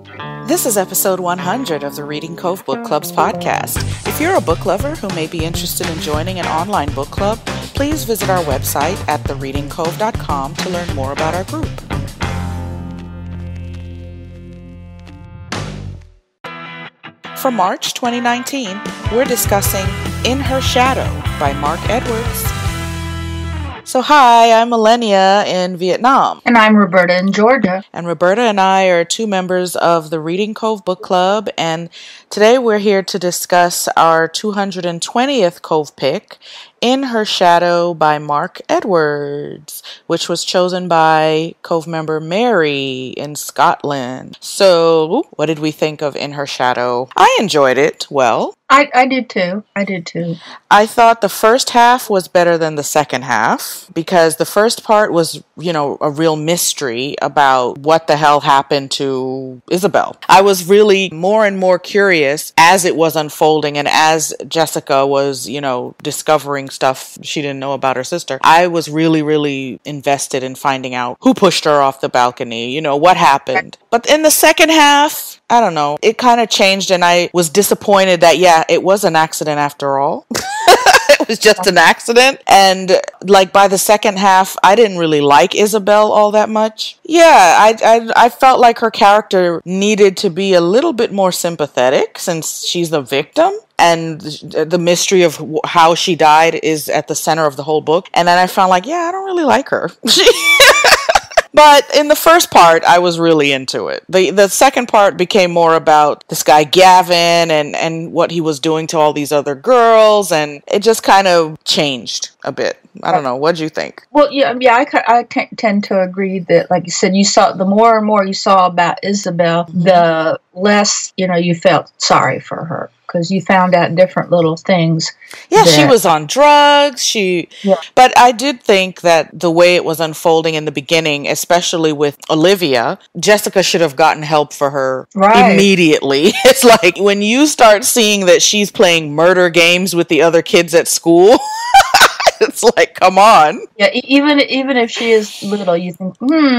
This is episode 100 of the Reading Cove Book Club's podcast. If you're a book lover who may be interested in joining an online book club, please visit our website at thereadingcove.com to learn more about our group. For March 2019, we're discussing In Her Shadow by Mark Edwards. So hi, I'm Millenia in Vietnam. And I'm Roberta in Georgia. And Roberta and I are two members of the Reading Cove Book Club, and today we're here to discuss our 220th Cove pick, In Her Shadow by Mark Edwards, which was chosen by Cove member Mary in Scotland. So, what did we think of In Her Shadow? I enjoyed it well. I did too. I thought the first half was better than the second half because the first part was, a real mystery about what the hell happened to Isabel. I was really more and more curious as it was unfolding and as Jessica was, discovering stuff she didn't know about her sister. I was really, really invested in finding out who pushed her off the balcony, what happened. But in the second half, I don't know, it kind of changed and I was disappointed that, it was an accident after all. It was just an accident. And by the second half, I didn't really like Isabel all that much. Yeah, I felt like her character needed to be a little bit more sympathetic since she's the victim. And the mystery of how she died is at the center of the whole book. And then I found I don't really like her. But in the first part, I was really into it. The second part became more about this guy Gavin and what he was doing to all these other girls, and it just kind of changed a bit. I don't know. What'd you think? Well, I tend to agree that, like you said, the more and more you saw about Isabel, the less, you felt sorry for her. Because you found out different little things. Yeah, she was on drugs. But I did think that the way it was unfolding in the beginning, especially with Olivia, Jessica should have gotten help for her immediately. It's like when you start seeing that she's playing murder games with the other kids at school. It's like, come on. Yeah, even if she is little, you think,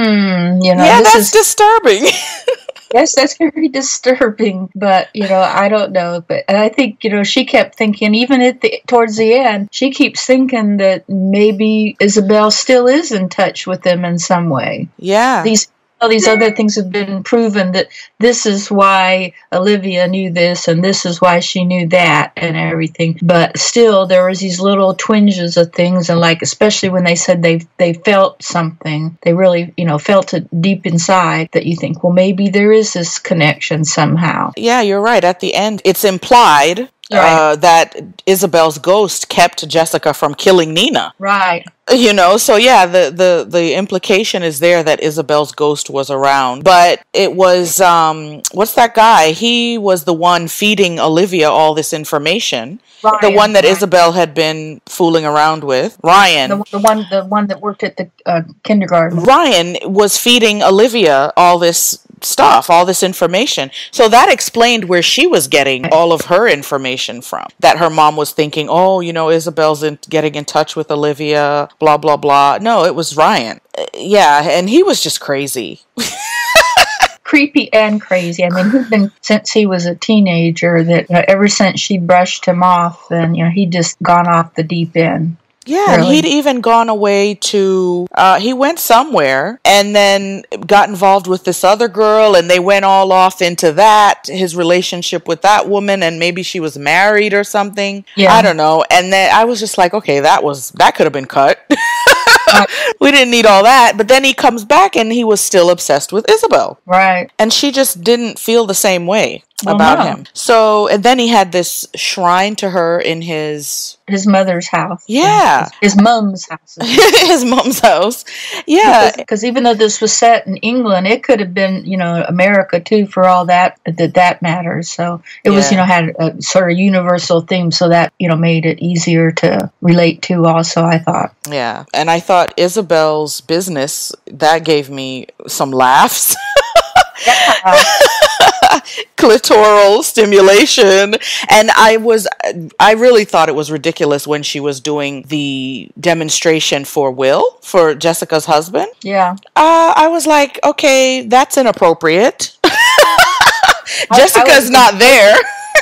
Yeah, that's disturbing. Yes, that's very disturbing, but, I don't know. And I think, she kept thinking, even towards the end, she keeps thinking that maybe Isabel still is in touch with them in some way. Yeah. All these other things have been proven that this is why Olivia knew this and this is why she knew that and everything. But still, there was these little twinges of things, and especially when they said they felt something, they really, felt it deep inside that you think, well, maybe there is this connection somehow. Yeah, you're right. At the end, it's implied that Isabel's ghost kept Jessica from killing Nina. Right. So yeah, the implication is there that Isabel's ghost was around. But it was, what's that guy? He was the one feeding Olivia all this information. Ryan, the one that Isabel had been fooling around with. Ryan. The one that worked at the kindergarten. Ryan was feeding Olivia all this stuff, all this information. So that explained where she was getting all of her information from. That her mom was thinking, Isabel's getting in touch with Olivia, blah, blah, blah. No, it was Ryan. Yeah, and he was just crazy. Creepy and crazy. I mean, he's been since he was a teenager that ever since she brushed him off, and he just gone off the deep end. Yeah, really? And he'd even gone away to, he went somewhere and then got involved with this other girl, and they went all off into his relationship with that woman, and maybe she was married or something. Yeah. I don't know. And then I was just like, okay, that could have been cut. We didn't need all that. But then he comes back and he was still obsessed with Isabel. Right. And she just didn't feel the same way about him. So, and then he had this shrine to her in his mother's house. Yeah. His mom's house. His mom's house. Yeah. Because even though this was set in England, it could have been, America too, for all that matters. So it was, had a sort of universal theme. So that, made it easier to relate to also, I thought. Yeah. And I thought Isabel's business, that gave me some laughs. Yeah. Clitoral stimulation. And I really thought it was ridiculous when she was doing the demonstration for Jessica's husband. Yeah. I was like, okay, that's inappropriate. Jessica's not there.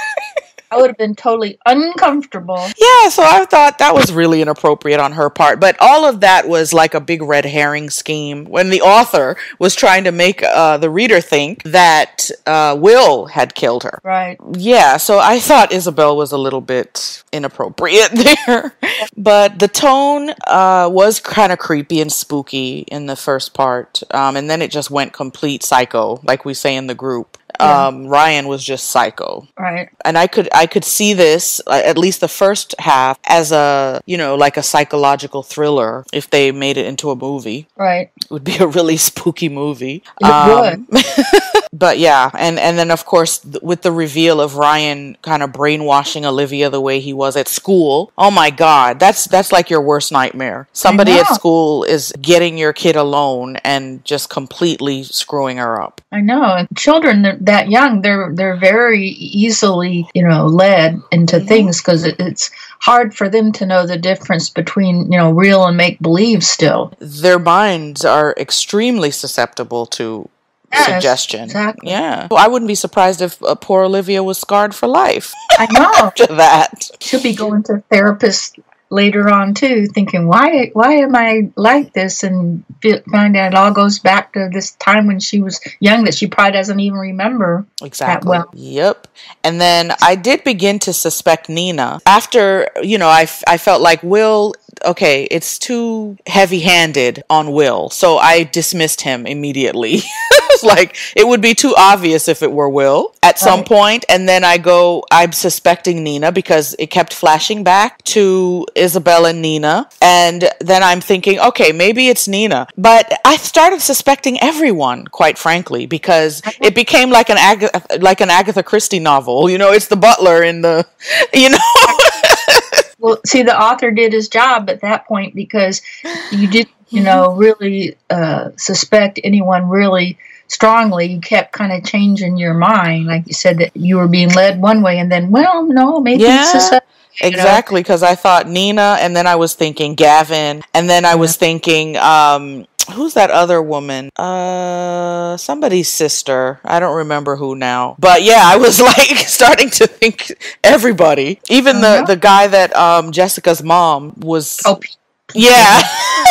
I would have been totally uncomfortable. Yeah, so I thought that was really inappropriate on her part. But all of that was like a big red herring scheme when the author was trying to make the reader think that Will had killed her. Right. Yeah, so I thought Isabel was a little bit inappropriate there. But the tone was kind of creepy and spooky in the first part. And then it just went complete psycho, like we say in the group. Ryan was just psycho. Right. And I could see this, at least the first half, as a, like a psychological thriller if they made it into a movie. Right. It would be a really spooky movie. It would. But yeah, and then of course with the reveal of Ryan kind of brainwashing Olivia the way he was at school. Oh my God, that's like your worst nightmare. Somebody at school is getting your kid alone and just completely screwing her up. I know. And children that young, they're very easily, led into things because it's hard for them to know the difference between, real and make believe still. Their minds are extremely susceptible to suggestion. Exactly. Yeah. Well, I wouldn't be surprised if poor Olivia was scarred for life. I know. After that. She'll be going to therapists later on too, thinking, why am I like this? And find out it all goes back to this time when she was young that she probably doesn't even remember that well. Yep. And then I did begin to suspect Nina. After, I felt like Will, okay, it's too heavy-handed on Will. So I dismissed him immediately. It's like, it would be too obvious if it were Will at some point. And then I'm suspecting Nina because it kept flashing back to Isabel and Nina. And then I'm thinking, okay, maybe it's Nina. But I started suspecting everyone, quite frankly, because it became like an Agatha Christie novel. It's the butler in the, Well, see, the author did his job at that point because you didn't, really suspect anyone really strongly. You kept kind of changing your mind. Like you said that you were being led one way and then, well, no, maybe it's this. Exactly, because I thought Nina, and then I was thinking Gavin, and then I was thinking, who's that other woman? Somebody's sister. I don't remember who now. But yeah, I was like starting to think everybody. Even the guy that Jessica's mom was. Oh, yeah.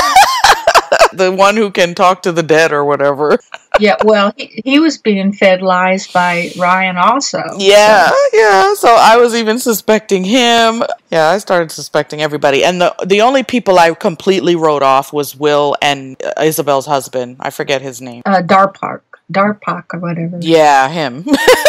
The one who can talk to the dead or whatever. Yeah, well, he was being fed lies by Ryan also. Yeah, so I was even suspecting him. Yeah, I started suspecting everybody. And the only people I completely wrote off was Will and Isabel's husband. I forget his name. Darpak or whatever. Yeah, him.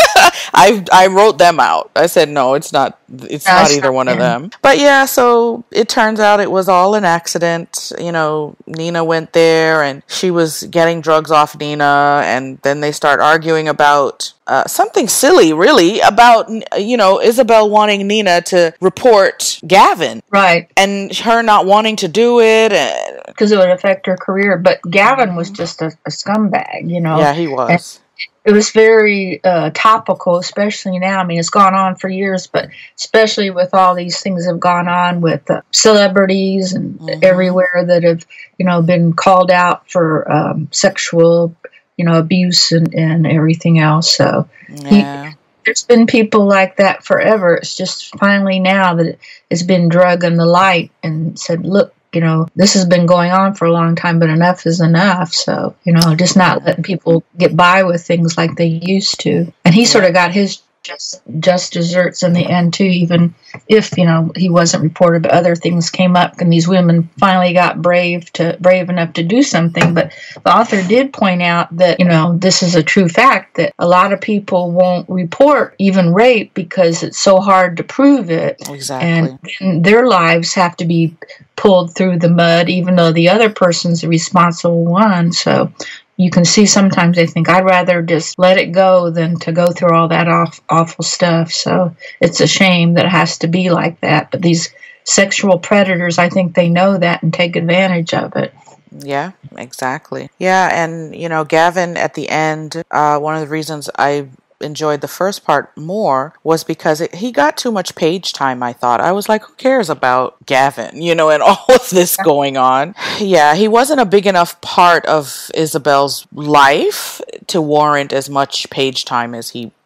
I wrote them out. I said, no, it's not either one of them. But yeah, so it turns out it was all an accident. Nina went there and she was getting drugs off Nina, and then they start arguing about something silly, really, about, Isabel wanting Nina to report Gavin. Right. And her not wanting to do it. Because it would affect her career. But Gavin was just a scumbag, Yeah, he was. And it was very topical, especially now. I mean, it's gone on for years, but especially with all these things that have gone on with celebrities and everywhere that have, been called out for sexual, abuse and everything else. So there's been people like that forever. It's just finally now that it's been drug in the light and said, look, this has been going on for a long time, but enough is enough. So, just not letting people get by with things like they used to. And he sort of got his just desserts in the end, too, even if, he wasn't reported, but other things came up and these women finally got brave enough to do something. But the author did point out that, this is a true fact that a lot of people won't report even rape because it's so hard to prove it. Exactly. And then their lives have to be pulled through the mud, even though the other person's the responsible one. So you can see sometimes they think, I'd rather just let it go than to go through all that awful stuff. So it's a shame that it has to be like that. But these sexual predators, I think they know that and take advantage of it. Yeah, exactly. Yeah, and, Gavin at the end, one of the reasons I enjoyed the first part more was because he got too much page time, I thought. I was like, who cares about Gavin, and all of this going on? Yeah, he wasn't a big enough part of Isabel's life to warrant as much page time as he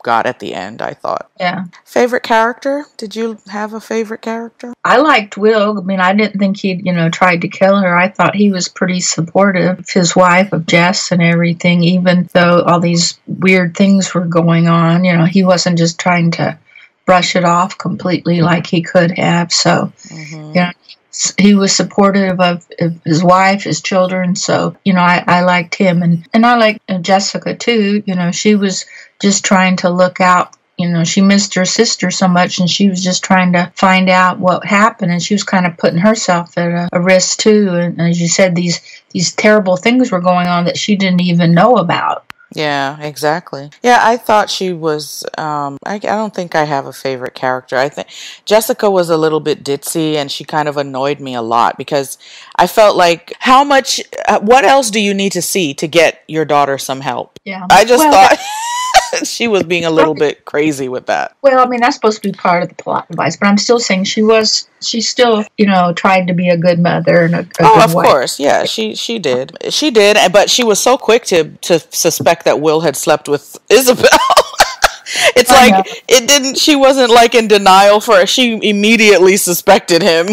got at the end, I thought. Yeah. Favorite character? Did you have a favorite character? I liked Will. I mean, I didn't think he'd, tried to kill her. I thought he was pretty supportive of his wife, of Jess and everything, even though all these weird things were going on. He wasn't just trying to brush it off completely like he could have. So, he was supportive of his wife, his children. So, I liked him. And I liked Jessica, too. She was just trying to look out. She missed her sister so much, and she was just trying to find out what happened, and she was kind of putting herself at a risk, too. And as you said, these terrible things were going on that she didn't even know about. Yeah, exactly. Yeah, I thought she was, I don't think I have a favorite character. I think Jessica was a little bit ditzy, and she kind of annoyed me a lot because I felt like, what else do you need to see to get your daughter some help? Yeah. I just thought she was being a little bit crazy with that. Well, I mean, that's supposed to be part of the plot device, but I'm still saying she still, tried to be a good mother and a good wife. Of course. Yeah, she did. She did, but she was so quick to suspect that Will had slept with Isabel. It's she wasn't like in denial she immediately suspected him.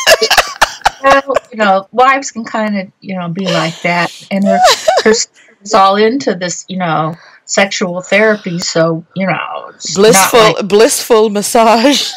Well, wives can kind of, be like that. And her sister's all into this, sexual therapy. So, blissful massage.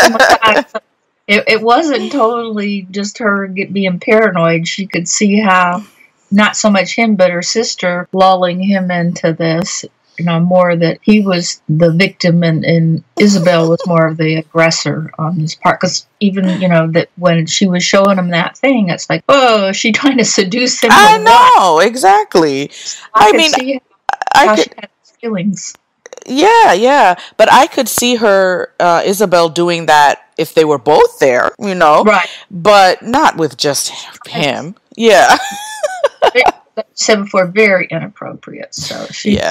It wasn't totally just her being paranoid. She could see how not so much him, but her sister lulling him into this, more that he was the victim and Isabel was more of the aggressor on his part. Because even, that when she was showing him that thing, it's like, oh, is she trying to seduce him? I know, exactly. I mean, see how she had feelings. Yeah, but I could see her, Isabel, doing that if they were both there, right? But not with just him. Yeah. Like said before, very inappropriate. So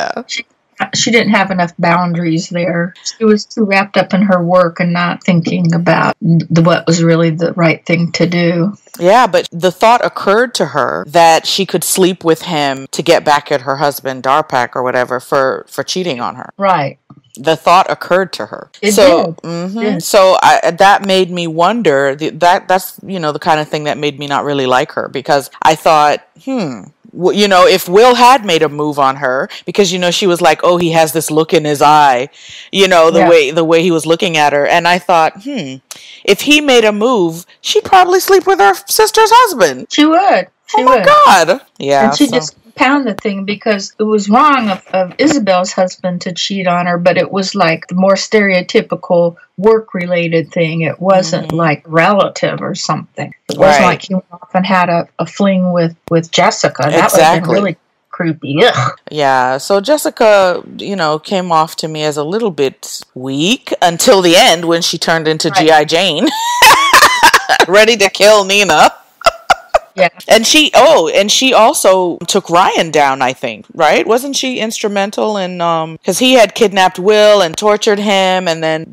she didn't have enough boundaries there. She was too wrapped up in her work and not thinking about what was really the right thing to do. Yeah, but the thought occurred to her that she could sleep with him to get back at her husband, Darpak or whatever, for cheating on her. Right. The thought occurred to her. It did. Mm-hmm. So that made me wonder. That's the kind of thing that made me not really like her, because I thought, if Will had made a move on her, because she was like, oh, he has this look in his eye, the way he was looking at her, and I thought, if he made a move, she'd probably sleep with her sister's husband. She would. My God. Yeah. And she just pound the thing, because it was wrong of Isabel's husband to cheat on her, but it was like the more stereotypical work-related thing. It wasn't like relative or something. It wasn't like he often had a fling with Jessica. That would have been really creepy. Ugh. Yeah, so Jessica, came off to me as a little bit weak until the end when she turned into G.I. Jane. Ready to kill Nina. Yeah. And she also took Ryan down, I think, right? Wasn't she instrumental in, because he had kidnapped Will and tortured him, and then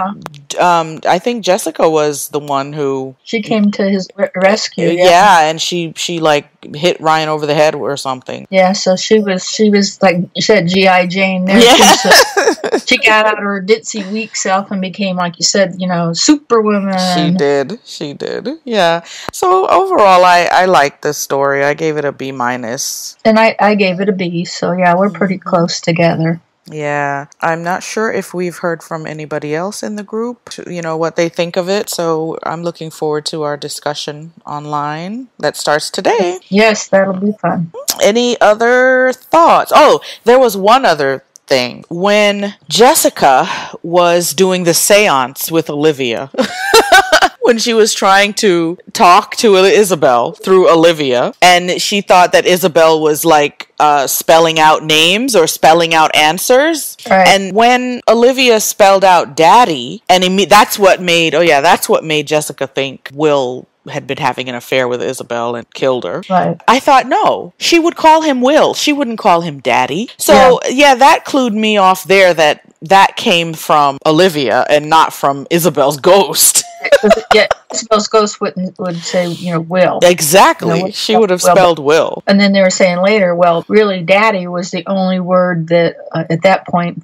I think Jessica was the one who... She came to his rescue. Yeah, and she like hit Ryan over the head or something. Yeah, so she was like you said, G.I. Jane there. Yeah. So she got out of her ditzy weak self and became, like you said, Superwoman. She did. Yeah. So overall, I liked this story. I gave it a B-. And I gave it a B, so yeah, we're pretty close together. Yeah, I'm not sure if we've heard from anybody else in the group, what they think of it. So I'm looking forward to our discussion online that starts today. Yes, that'll be fun. Any other thoughts? Oh, there was one other thing. When Jessica was doing the seance with Olivia, when she was trying to talk to Isabel through Olivia, and she thought that Isabel was like spelling out names or spelling out answers. Right. And when Olivia spelled out daddy, and that's what made Jessica think Will had been having an affair with Isabel and killed her. Right. I thought, no, she would call him Will. She wouldn't call him daddy. So, yeah that clued me off there that came from Olivia and not from Isabel's ghost. Yeah, Isabel's ghost would say, Will. Exactly. She would have spelled Will. And then they were saying later, well, really, daddy was the only word that, at that point, that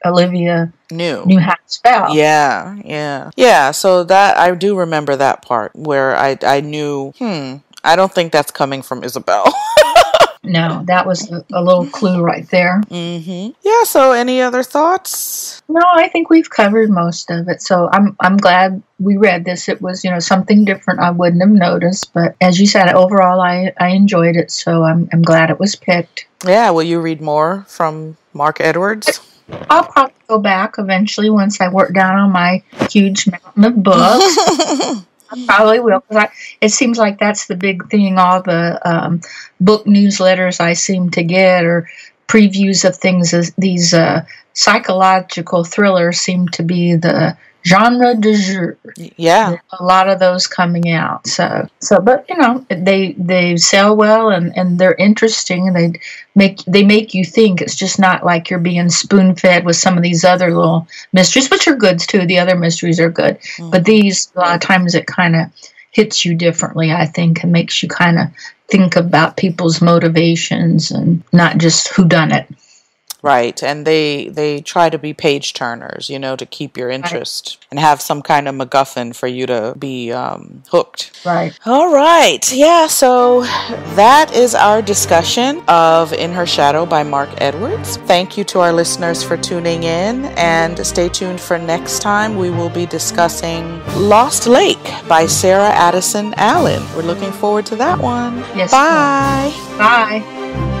Olivia Knew how to spell. Yeah. So that I do remember that part where I knew. I don't think that's coming from Isabel. No, that was a little clue right there. Yeah. So any other thoughts? No, I think we've covered most of it. So I'm glad we read this. It was something different I wouldn't have noticed, but as you said, overall I enjoyed it. So I'm glad it was picked. Yeah. Will you read more from Mark Edwards? I'll probably go back eventually once I work down on my huge mountain of books. I probably will, because it seems like that's the big thing. All the book newsletters I seem to get, or previews of things, these psychological thrillers seem to be the genre du jour. Yeah. There's a lot of those coming out. So, but they sell well, and they're interesting, and they make you think. It's just not like you're being spoon fed with some of these other little mysteries, which are good too. The other mysteries are good, but these, a lot of times it kind of hits you differently, I think, and makes you kind of think about people's motivations and not just whodunit. Right, and they try to be page turners, to keep your interest and have some kind of MacGuffin for you to be hooked. Right. All right, yeah, so that is our discussion of In Her Shadow by Mark Edwards. Thank you to our listeners for tuning in, and stay tuned for next time. We will be discussing Lost Lake by Sarah Addison Allen. We're looking forward to that one. Yes. Bye. Bye.